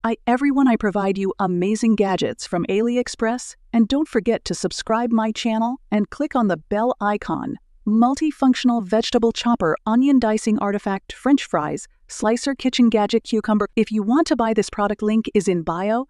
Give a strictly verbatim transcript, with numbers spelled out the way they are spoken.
I everyone I provide you amazing gadgets from AliExpress, and don't forget to subscribe my channel and click on the bell icon. Multifunctional vegetable chopper, onion dicing artifact, French fries, slicer kitchen gadget cucumber. If you want to buy this product, link is in bio.